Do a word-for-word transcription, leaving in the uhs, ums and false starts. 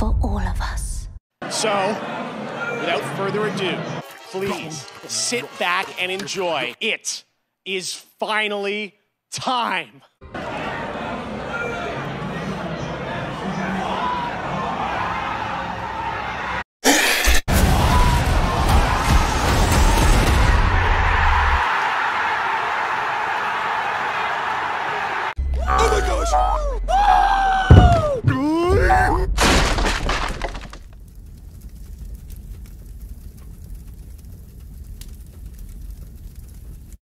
for all of us. So, without further ado, please sit back and enjoy. It is finally time.